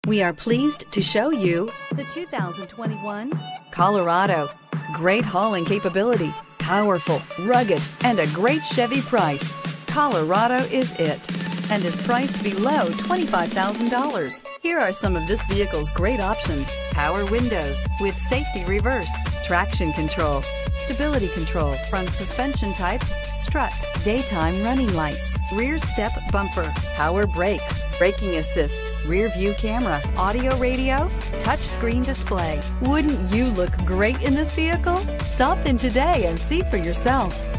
We are pleased to show you the 2021 Colorado. Great hauling capability, powerful, rugged, and a great Chevy price. Colorado is it, and is priced below $25,000. Here are some of this vehicle's great options: power windows with safety reverse, traction control, stability control, front suspension type, strut, daytime running lights, rear step bumper, power brakes, braking assist, rear view camera, audio radio, touch screen display. Wouldn't you look great in this vehicle? Stop in today and see for yourself.